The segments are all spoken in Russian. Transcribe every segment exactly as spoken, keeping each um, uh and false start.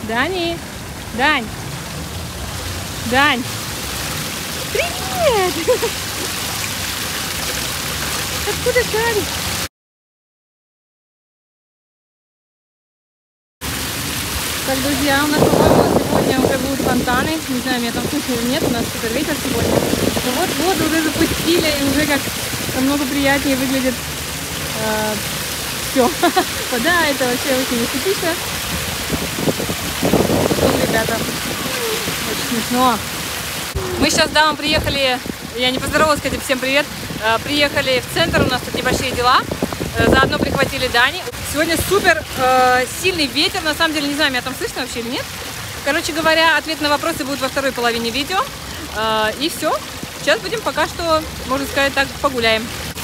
Дани! Дань! Дань! Привет! Откуда Дань? Так, друзья, у нас, по-моему, сегодня уже будут фонтаны. Не знаю, меня там слышно или нет, у нас супер ветер сегодня. Но вот воду уже запустили, и уже как намного приятнее выглядит э, все. Вода, это вообще очень эстетично. Вот, ребята, очень смешно. Мы сейчас, да, мы приехали, я не поздоровалась, кстати, всем привет. Э, приехали в центр, у нас тут небольшие дела. Э, заодно прихватили Дани. Сегодня супер э, сильный ветер, на самом деле, не знаю, меня там слышно вообще или нет. Короче говоря, ответ на вопросы будет во второй половине видео. Э, и все. Сейчас будем пока что, можно сказать так, погуляем.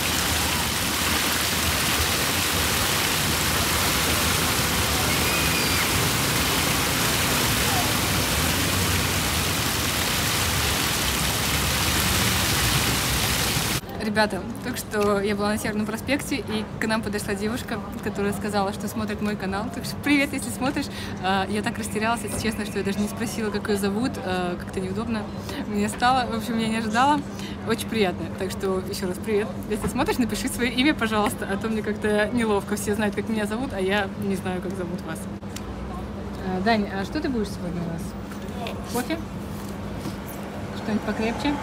Ребята, только что я была на Северном проспекте, и к нам подошла девушка, которая сказала, что смотрит мой канал. Так что привет, если смотришь. Я так растерялась, если честно, что я даже не спросила, как ее зовут. Как-то неудобно мне стало. В общем, я не ожидала. Очень приятно. Так что еще раз привет. Если смотришь, напиши свое имя, пожалуйста, а то мне как-то неловко. Все знают, как меня зовут, а я не знаю, как зовут вас. Дань, а что ты будешь сегодня у нас? Кофе? Что-нибудь покрепче?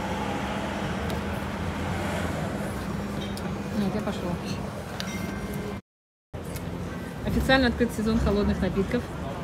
Нет, я пошла. Официально открыт сезон холодных напитков.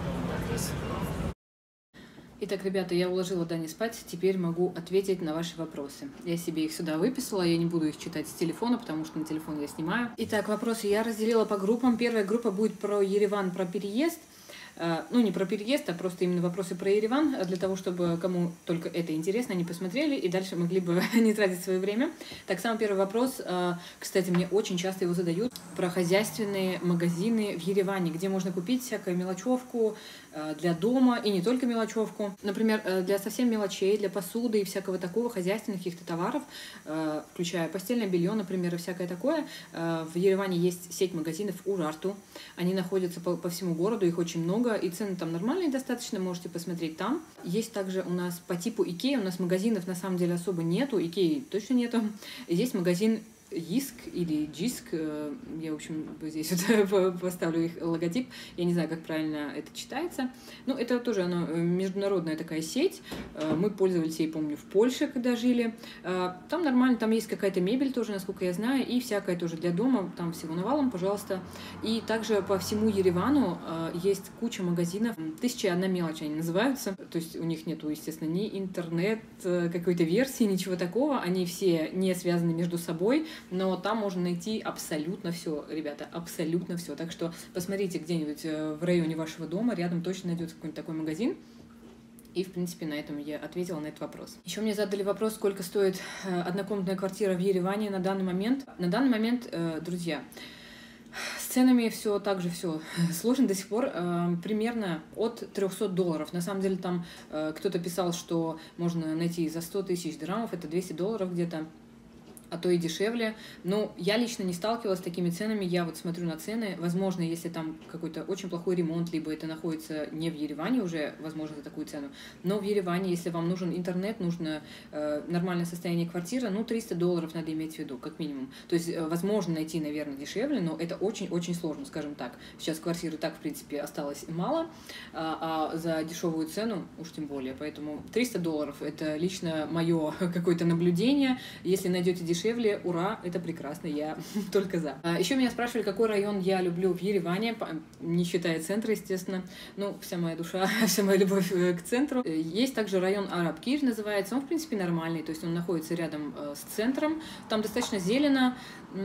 Итак, ребята, я уложила Дани спать, теперь могу ответить на ваши вопросы. Я себе их сюда выписала, я не буду их читать с телефона, потому что на телефон я снимаю. Итак, вопросы я разделила по группам. Первая группа будет про Ереван, про переезд. Ну, не про переезд, а просто именно вопросы про Ереван, для того, чтобы кому только это интересно, они посмотрели и дальше могли бы не тратить свое время. Так, самый первый вопрос, кстати, мне очень часто его задают, про хозяйственные магазины в Ереване, где можно купить всякую мелочевку для дома и не только мелочевку. Например, для совсем мелочей, для посуды и всякого такого, хозяйственных каких-то товаров, включая постельное белье, например, и всякое такое. В Ереване есть сеть магазинов Урарту. Они находятся по, по всему городу, их очень много. И цены там нормальные достаточно, можете посмотреть там. Есть также у нас по типу Икеи, у нас магазинов на самом деле особо нету, Икеи точно нету. Есть магазин Йиск или Джиск, я, в общем, здесь вот поставлю их логотип, я не знаю, как правильно это читается. Ну, это тоже оно, международная такая сеть, мы пользовались ей, помню, в Польше, когда жили. Там нормально, там есть какая-то мебель тоже, насколько я знаю, и всякое тоже для дома, там всего навалом, пожалуйста. И также по всему Еревану есть куча магазинов, тысяча и одна мелочь они называются, то есть у них нету, естественно, ни интернет какой-то версии, ничего такого, они все не связаны между собой, но там можно найти абсолютно все, ребята, абсолютно все. Так что посмотрите где-нибудь в районе вашего дома, рядом точно найдется какой-нибудь такой магазин. И, в принципе, на этом я ответила на этот вопрос. Еще мне задали вопрос, сколько стоит однокомнатная квартира в Ереване на данный момент. На данный момент, друзья, с ценами все так же все сложно до сих пор, э, примерно от трёхсот долларов. На самом деле там э, кто-то писал, что можно найти за сто тысяч драмов, это двести долларов где-то, а то и дешевле. Но я лично не сталкивалась с такими ценами. Я вот смотрю на цены. Возможно, если там какой-то очень плохой ремонт, либо это находится не в Ереване уже, возможно, за такую цену. Но в Ереване, если вам нужен интернет, нужно э, нормальное состояние квартиры, ну, триста долларов надо иметь в виду, как минимум. То есть, э, возможно, найти, наверное, дешевле, но это очень-очень сложно, скажем так. Сейчас квартиры так, в принципе, осталось мало, а, а за дешевую цену уж тем более. Поэтому триста долларов – это лично мое какое-то наблюдение. Если найдете дешевле, дешевле, ура, это прекрасно, я только за. Еще меня спрашивали, какой район я люблю в Ереване, не считая центра, естественно. Ну, вся моя душа, вся моя любовь к центру. Есть также район Араб-Кир называется, он, в принципе, нормальный, то есть он находится рядом с центром, там достаточно зелено,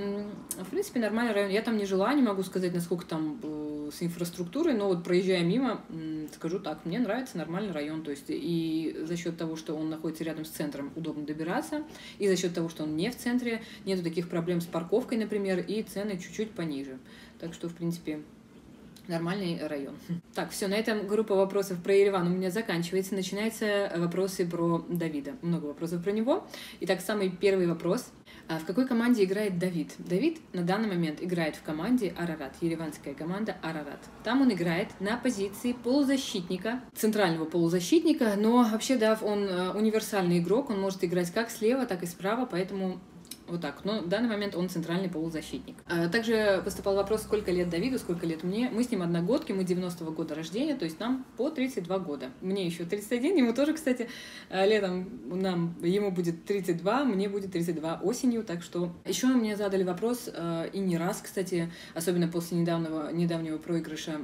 в принципе, нормальный район. Я там не жила, не могу сказать, насколько там с инфраструктурой, но вот проезжая мимо, скажу так, мне нравится нормальный район, то есть и за счет того, что он находится рядом с центром, удобно добираться, и за счет того, что он не в центре, нету таких проблем с парковкой, например, и цены чуть-чуть пониже. Так что, в принципе, Нормальный район. Так, все, на этом группа вопросов про Ереван у меня заканчивается. Начинаются вопросы про Давида. Много вопросов про него. Итак, самый первый вопрос. В какой команде играет Давид? Давид на данный момент играет в команде Арарат, ереванская команда Арарат. Там он играет на позиции полузащитника, центрального полузащитника, но вообще, да, он универсальный игрок, он может играть как слева, так и справа, поэтому вот так. Но в данный момент он центральный полузащитник. Также поступал вопрос, сколько лет Давиду, сколько лет мне. Мы с ним одногодки, мы девяностого года рождения, то есть нам по тридцать два года. Мне еще тридцать один, ему тоже, кстати, летом нам, ему будет тридцать два, мне будет тридцать два осенью, так что... Еще мне задали вопрос, и не раз, кстати, особенно после недавнего, недавнего проигрыша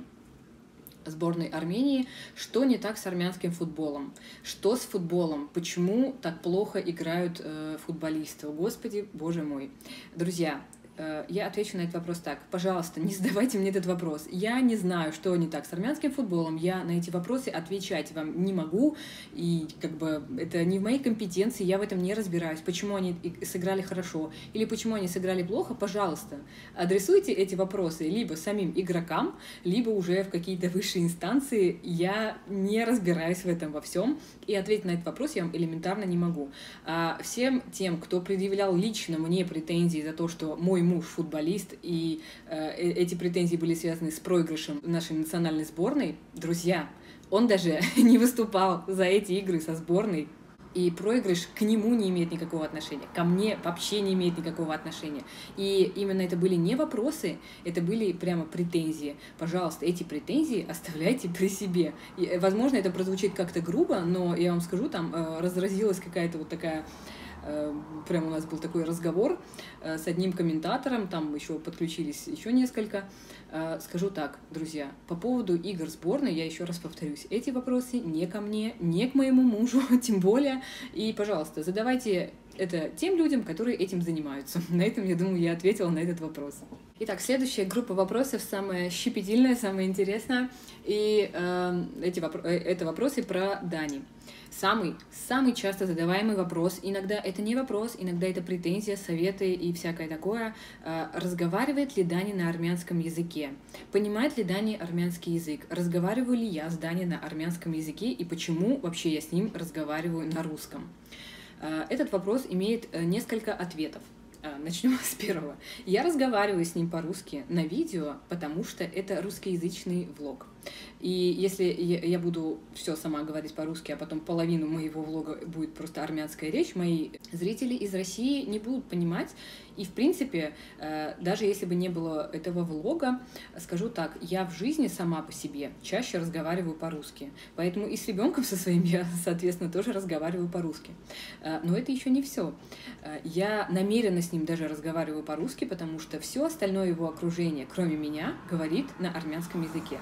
сборной Армении, что не так с армянским футболом, что с футболом, почему так плохо играют э, футболисты, о господи, боже мой. Друзья, э, я отвечу на этот вопрос так, пожалуйста, не задавайте мне этот вопрос, я не знаю, что не так с армянским футболом, я на эти вопросы отвечать вам не могу, и как бы это не в моей компетенции, я в этом не разбираюсь, почему они сыграли хорошо или почему они сыграли плохо, пожалуйста, адресуйте эти вопросы либо самим игрокам, либо уже в какие-то высшие инстанции, я не разбираюсь в этом во всем, и ответить на этот вопрос я вам элементарно не могу. А всем тем, кто предъявлял лично мне претензии за то, что мой муж футболист, и э, эти претензии были связаны с проигрышем нашей национальной сборной, друзья, он даже не выступал за эти игры со сборной, и проигрыш к нему не имеет никакого отношения, ко мне вообще не имеет никакого отношения. И именно это были не вопросы, это были прямо претензии. Пожалуйста, эти претензии оставляйте при себе. И, возможно, это прозвучит как-то грубо, но я вам скажу, там э, разразилась какая-то вот такая... Прямо у нас был такой разговор с одним комментатором, там еще подключились еще несколько. Скажу так, друзья, по поводу игр сборной, я еще раз повторюсь, эти вопросы не ко мне, не к моему мужу, тем более. И, пожалуйста, задавайте это тем людям, которые этим занимаются. На этом, я думаю, я ответила на этот вопрос. Итак, следующая группа вопросов, самая щепетильная, самая интересная. И э, эти вопро- это вопросы про Дани. Самый, самый часто задаваемый вопрос, иногда это не вопрос, иногда это претензия, советы и всякое такое. Э, разговаривает ли Дани на армянском языке? Понимает ли Дани армянский язык? Разговариваю ли я с Дани на армянском языке и почему вообще я с ним разговариваю на русском? Этот вопрос имеет несколько ответов. Начнем с первого. Я разговариваю с ним по-русски на видео, потому что это русскоязычный влог. И если я буду все сама говорить по-русски, а потом половину моего влога будет просто армянская речь, мои зрители из России не будут понимать. И, в принципе, даже если бы не было этого влога, скажу так, я в жизни сама по себе чаще разговариваю по-русски. Поэтому и с ребенком со своим я, соответственно, тоже разговариваю по-русски. Но это еще не все. Я намеренно с ним даже разговариваю по-русски, потому что все остальное его окружение, кроме меня, говорит на армянском языке.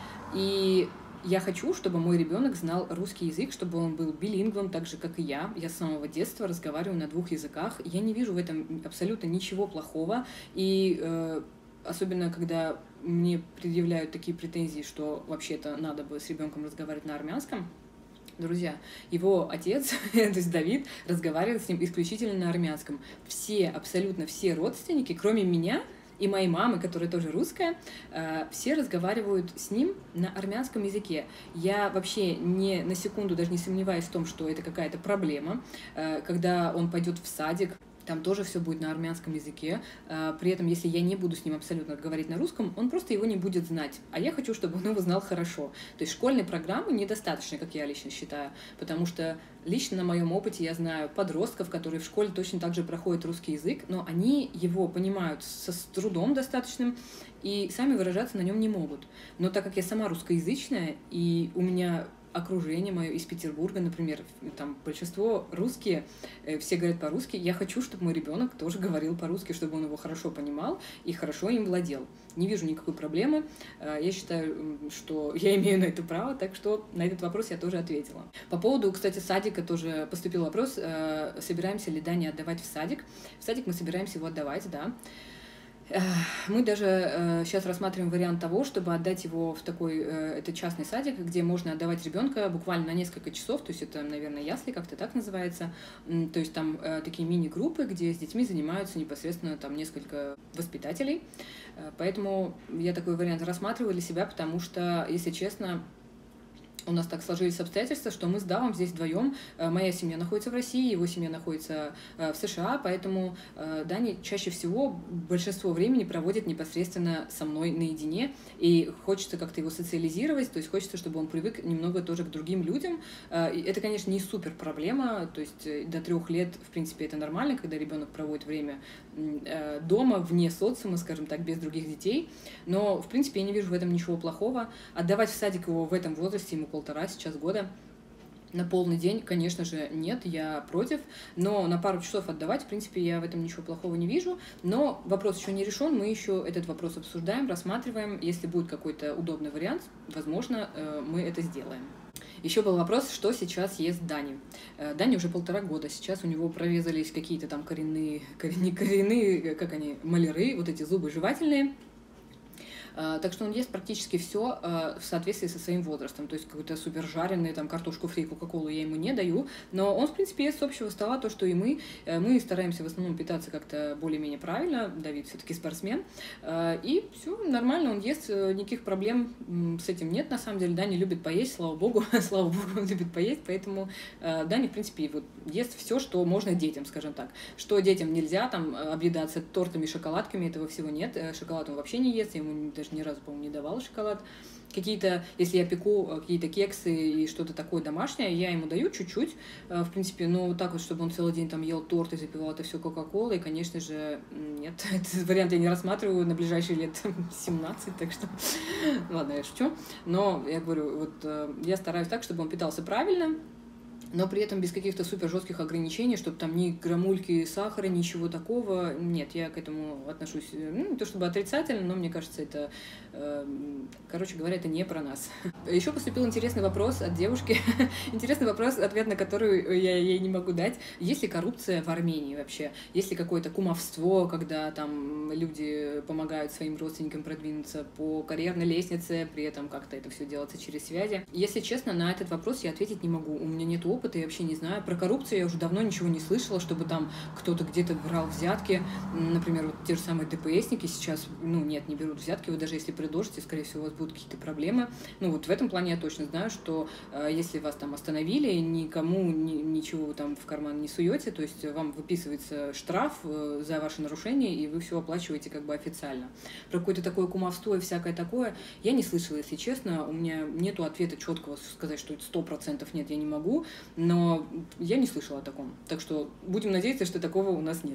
И я хочу, чтобы мой ребенок знал русский язык, чтобы он был билингвом, так же, как и я. Я с самого детства разговариваю на двух языках. Я не вижу в этом абсолютно ничего плохого. И э, особенно, когда мне предъявляют такие претензии, что вообще-то надо бы с ребенком разговаривать на армянском. Друзья, его отец, то есть Давид, разговаривает с ним исключительно на армянском. Все, абсолютно все родственники, кроме меня, и моей мамы, которая тоже русская, все разговаривают с ним на армянском языке. Я вообще не на секунду даже не сомневаюсь в том, что это какая-то проблема. Когда он пойдет в садик, там тоже все будет на армянском языке. При этом, если я не буду с ним абсолютно говорить на русском, он просто его не будет знать. А я хочу, чтобы он его знал хорошо. То есть школьной программы недостаточно, как я лично считаю, потому что лично на моем опыте я знаю подростков, которые в школе точно так же проходят русский язык, но они его понимают со с трудом достаточным и сами выражаться на нем не могут. Но так как я сама русскоязычная, и у меня окружение мое из Петербурга, например, там большинство русские, все говорят по-русски, я хочу, чтобы мой ребенок тоже говорил по-русски, чтобы он его хорошо понимал и хорошо им владел. Не вижу никакой проблемы, я считаю, что я имею на это право, так что на этот вопрос я тоже ответила. По поводу, кстати, садика тоже поступил вопрос, собираемся ли Дани отдавать в садик. В садик мы собираемся его отдавать, да. Мы даже сейчас рассматриваем вариант того, чтобы отдать его в такой, это частный садик, где можно отдавать ребенка буквально на несколько часов, то есть это, наверное, ясли, как-то так называется, то есть там такие мини-группы, где с детьми занимаются непосредственно там несколько воспитателей, поэтому я такой вариант рассматриваю для себя, потому что, если честно, у нас так сложились обстоятельства, что мы с Давом здесь вдвоем. Моя семья находится в России, его семья находится в США, поэтому Даня чаще всего большинство времени проводит непосредственно со мной наедине, и хочется как-то его социализировать, то есть хочется, чтобы он привык немного тоже к другим людям. Это, конечно, не супер проблема, то есть до трех лет, в принципе, это нормально, когда ребенок проводит время дома, вне социума, скажем так, без других детей, но, в принципе, я не вижу в этом ничего плохого. Отдавать в садик его в этом возрасте, ему полтора сейчас года, на полный день, конечно же, нет, я против, но на пару часов отдавать, в принципе, я в этом ничего плохого не вижу, но вопрос еще не решен, мы еще этот вопрос обсуждаем, рассматриваем, если будет какой-то удобный вариант, возможно, мы это сделаем. Еще был вопрос, что сейчас ест Дани. Дани уже полтора года, сейчас у него прорезались какие-то там коренные, коренные, коренные, как они, маляры, вот эти зубы жевательные. Так что он ест практически все в соответствии со своим возрастом. То есть какую-то супер жареную там картошку фри, кока-колу я ему не даю. Но он, в принципе, ест с общего стола то, что и мы. Мы стараемся в основном питаться как-то более-менее правильно. Давид все-таки спортсмен. И все нормально, он ест, никаких проблем с этим нет. На самом деле Даня любит поесть, слава богу. Слава богу, он любит поесть. Поэтому Даня, в принципе, вот ест все, что можно детям, скажем так. Что детям нельзя, там, объедаться тортами, шоколадками, этого всего нет. Шоколад он вообще не ест, я ему даже ни разу, по-моему, не давала шоколад. Какие-то, если я пеку какие-то кексы и что-то такое домашнее, я ему даю чуть-чуть, в принципе, но вот так вот, чтобы он целый день там ел торт и запивал это все кока-колой, конечно же, нет, этот вариант я не рассматриваю на ближайшие лет семнадцать, так что, ладно, я шучу, но я говорю, вот я стараюсь так, чтобы он питался правильно, но при этом без каких-то супер жестких ограничений, чтобы там ни граммульки сахара, ничего такого. Нет, я к этому отношусь, ну, не то чтобы отрицательно, но мне кажется, это, э, короче говоря, это не про нас. Еще поступил интересный вопрос от девушки, интересный вопрос, ответ на который я ей не могу дать. Есть ли коррупция в Армении вообще? Есть ли какое-то кумовство, когда там люди помогают своим родственникам продвинуться по карьерной лестнице, при этом как-то это все делается через связи? Если честно, на этот вопрос я ответить не могу. У меня нет опыта, я вообще не знаю. Про коррупцию я уже давно ничего не слышала, чтобы там кто-то где-то брал взятки. Например, вот те же самые ДПСники сейчас, ну, нет, не берут взятки. Вы даже если предложите, скорее всего, у вас будут какие-то проблемы. Ну, вот в этом плане я точно знаю, что э, если вас там остановили, никому ни, ничего вы там в карман не суете, то есть вам выписывается штраф э, за ваше нарушение, и вы все оплачиваете как бы официально. Про какое-то такое кумовство и всякое такое я не слышала, если честно. У меня нету ответа четкого сказать, что это сто процентов нет, я не могу. Но я не слышала о таком. Так что будем надеяться, что такого у нас нет.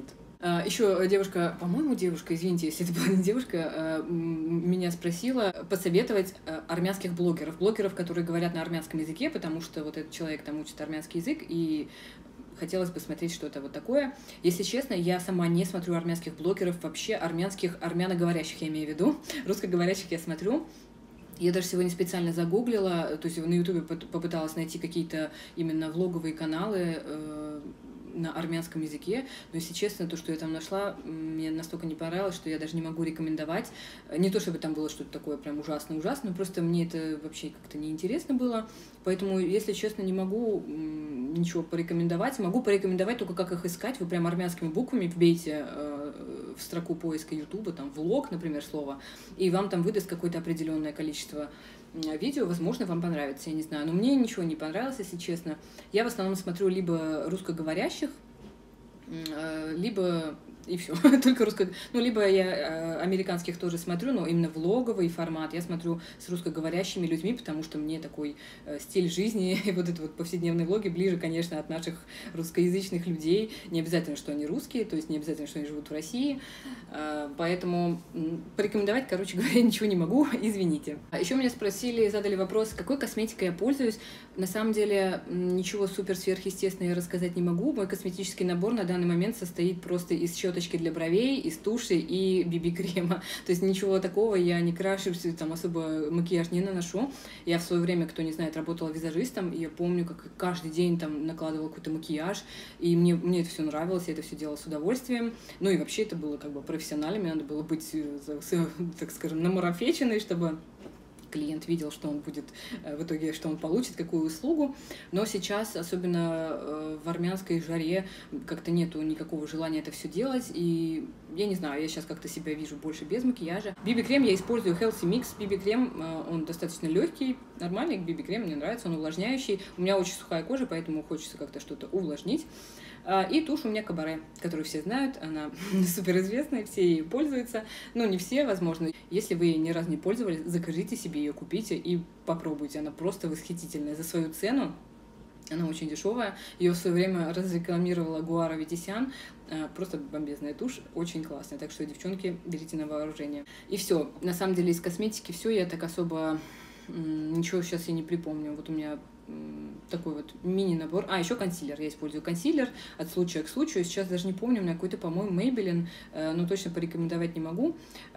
Еще девушка, по-моему, девушка, извините, если это была не девушка, меня спросила посоветовать армянских блогеров. Блогеров, которые говорят на армянском языке, потому что вот этот человек там учит армянский язык, и хотелось посмотреть что-то вот такое. Если честно, я сама не смотрю армянских блогеров, вообще армянских, армяноговорящих я имею в виду. Русскоговорящих я смотрю. Я даже сегодня специально загуглила, то есть на Ютубе попыталась найти какие-то именно влоговые каналы э, на армянском языке, но, если честно, то, что я там нашла, мне настолько не понравилось, что я даже не могу рекомендовать. Не то, чтобы там было что-то такое прям ужасно-ужасно, просто мне это вообще как-то неинтересно было, поэтому, если честно, не могу ничего порекомендовать. Могу порекомендовать только, как их искать. Вы прям армянскими буквами вбейте э, в строку поиска Ютуба, там, влог, например, слово, и вам там выдаст какое-то определенное количество видео, возможно, вам понравится, я не знаю. Но мне ничего не понравилось, если честно. Я в основном смотрю либо русскоговорящих, либо и все, только русско... Ну, либо я американских тоже смотрю, но именно влоговый формат я смотрю с русскоговорящими людьми, потому что мне такой стиль жизни и вот это вот повседневные влоги ближе, конечно, от наших русскоязычных людей. Не обязательно, что они русские, то есть не обязательно, что они живут в России. Поэтому порекомендовать, короче говоря, ничего не могу, извините. Еще меня спросили, задали вопрос, какой косметикой я пользуюсь. На самом деле ничего супер сверхъестественного я рассказать не могу. Мой косметический набор на данный момент состоит просто из щеток щеточки для бровей, из туши и би би-крема. То есть ничего такого, я не крашусь, там особо макияж не наношу. Я в свое время, кто не знает, работала визажистом, и я помню, как каждый день там накладывала какой-то макияж, и мне, мне это все нравилось, я это все делала с удовольствием. Ну и вообще это было как бы профессионально, мне надо было быть, так скажем, намарафеченной, чтобы клиент видел, что он будет в итоге, что он получит, какую услугу. Но сейчас, особенно в армянской жаре, как-то нету никакого желания это все делать. И я не знаю, я сейчас как-то себя вижу больше без макияжа. би би-крем я использую Healthy Mix. би би-крем, он достаточно легкий, нормальный би би-крем, мне нравится, он увлажняющий. У меня очень сухая кожа, поэтому хочется как-то что-то увлажнить. И тушь у меня Кабаре, которую все знают, она суперизвестная, все ею пользуются. Ну, не все, возможно. Если вы ни разу не пользовались, закажите себе ее, купите и попробуйте. Она просто восхитительная за свою цену. Она очень дешевая. Ее в свое время разрекламировала Гуара Ветисян. Просто бомбезная тушь, очень классная. Так что, девчонки, берите на вооружение. И все. На самом деле из косметики все. Я так особо ничего сейчас я не припомню. Вот у меня такой вот мини-набор. А, еще консилер. Я использую консилер от случая к случаю. Сейчас даже не помню, у меня какой-то, по-моему, Maybelline, но точно порекомендовать не могу.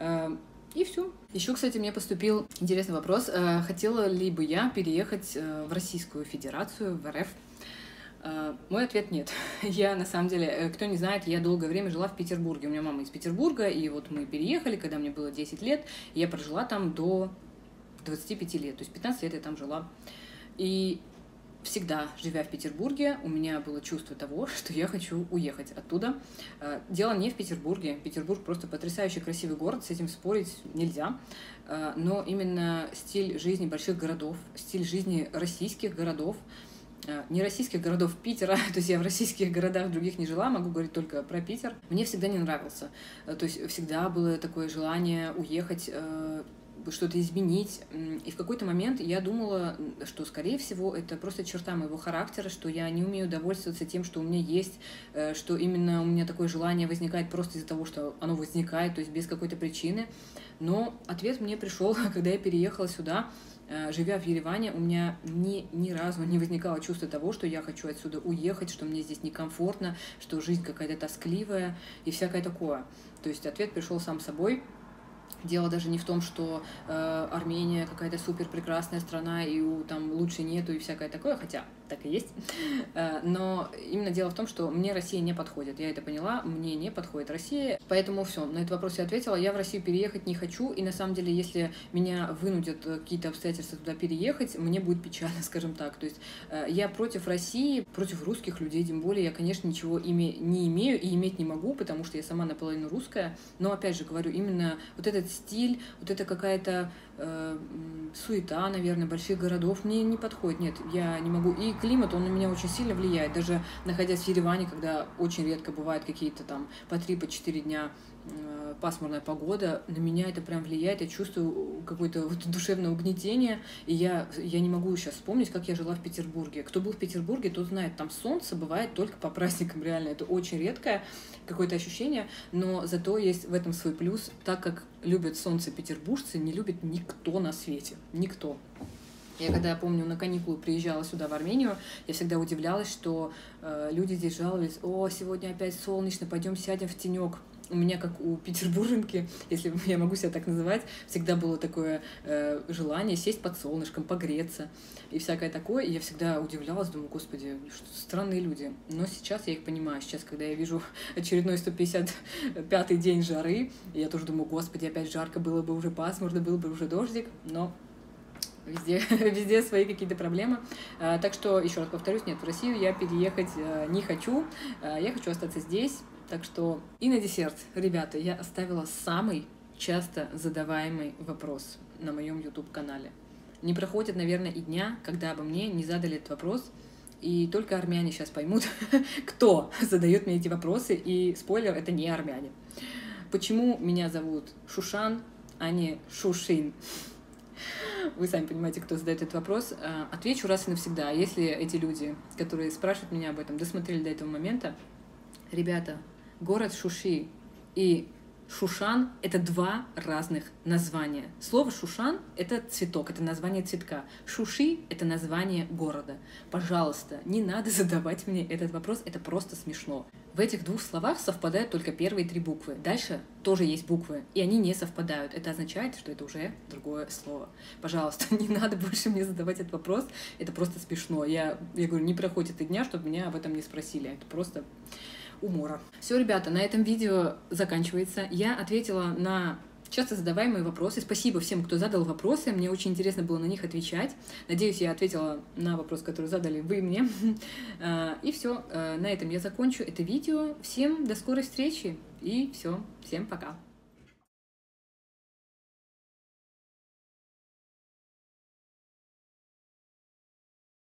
И все. Еще, кстати, мне поступил интересный вопрос. Хотела ли бы я переехать в Российскую Федерацию, в эр эф? Мой ответ нет. Я, на самом деле, кто не знает, я долгое время жила в Петербурге. У меня мама из Петербурга, и вот мы переехали, когда мне было десять лет. Я прожила там до двадцати пяти лет. То есть пятнадцать лет я там жила. И всегда, живя в Петербурге, у меня было чувство того, что я хочу уехать оттуда. Дело не в Петербурге. Петербург просто потрясающий красивый город, с этим спорить нельзя. Но именно стиль жизни больших городов, стиль жизни российских городов, не российских городов Питера, то есть я в российских городах других не жила, могу говорить только про Питер, мне всегда не нравился. То есть всегда было такое желание уехать, что-то изменить. И в какой-то момент я думала, что, скорее всего, это просто черта моего характера, что я не умею довольствоваться тем, что у меня есть, что именно у меня такое желание возникает просто из-за того, что оно возникает, то есть без какой-то причины. Но ответ мне пришел, когда я переехала сюда. Живя в Ереване, у меня ни, ни разу не возникало чувства того, что я хочу отсюда уехать, что мне здесь некомфортно, что жизнь какая-то тоскливая и всякое такое. То есть ответ пришел сам собой. Дело даже не в том, что э, Армения какая-то супер прекрасная страна, и у, там лучше нету и всякое такое, хотя так и есть. Э, но именно дело в том, что мне Россия не подходит. Я это поняла, мне не подходит Россия. Поэтому все, на этот вопрос я ответила. Я в Россию переехать не хочу, и на самом деле, если меня вынудят какие-то обстоятельства туда переехать, мне будет печально, скажем так. То есть э, я против России, против русских людей, тем более я, конечно, ничего име- не имею и иметь не могу, потому что я сама наполовину русская. Но, опять же, говорю, именно вот этот стиль, вот это какая-то э, суета, наверное, больших городов мне не подходит. Нет, я не могу. И климат, он на меня очень сильно влияет. Даже находясь в Ереване, когда очень редко бывают какие-то там по три, по четыре дня э, пасмурная погода, на меня это прям влияет. Я чувствую какое-то вот душевное угнетение. И я, я не могу сейчас вспомнить, как я жила в Петербурге. Кто был в Петербурге, тот знает, там солнце бывает только по праздникам, реально. Это очень редкое какое-то ощущение, но зато есть в этом свой плюс, так как любят солнце петербуржцы, не любит никто на свете. Никто. Я когда, помню, на каникулы приезжала сюда, в Армению, я всегда удивлялась, что э, люди здесь жаловались: «О, сегодня опять солнечно, пойдем сядем в тенек». У меня, как у петербурженки, если я могу себя так называть, всегда было такое э, желание сесть под солнышком, погреться и всякое такое. И я всегда удивлялась, думаю, господи, что странные люди. Но сейчас я их понимаю. Сейчас, когда я вижу очередной сто пятьдесят пятый день жары, я тоже думаю, господи, опять жарко, было бы уже пасмурно, был бы уже дождик. Но везде, везде свои какие-то проблемы. А, так что, еще раз повторюсь, нет, в Россию я переехать а, не хочу. А, я хочу остаться здесь. Так что и на десерт, ребята, я оставила самый часто задаваемый вопрос на моем YouTube-канале. Не проходит, наверное, и дня, когда бы мне не задали этот вопрос, и только армяне сейчас поймут, кто задает мне эти вопросы, и спойлер, это не армяне. Почему меня зовут Шушан, а не Шушин? Вы сами понимаете, кто задает этот вопрос. Отвечу раз и навсегда. Если эти люди, которые спрашивают меня об этом, досмотрели до этого момента, ребята, город Шуши и Шушан — это два разных названия. Слово Шушан — это цветок, это название цветка. Шуши — это название города. Пожалуйста, не надо задавать мне этот вопрос, это просто смешно. В этих двух словах совпадают только первые три буквы. Дальше тоже есть буквы, и они не совпадают. Это означает, что это уже другое слово. Пожалуйста, не надо больше мне задавать этот вопрос, это просто смешно. Я, я говорю, не проходит и дня, чтобы меня об этом не спросили. Это просто умора. Все, ребята, на этом видео заканчивается. Я ответила на часто задаваемые вопросы. Спасибо всем, кто задал вопросы. Мне очень интересно было на них отвечать. Надеюсь, я ответила на вопрос, который задали вы мне. И все. На этом я закончу это видео. Всем до скорой встречи. И все. Всем пока.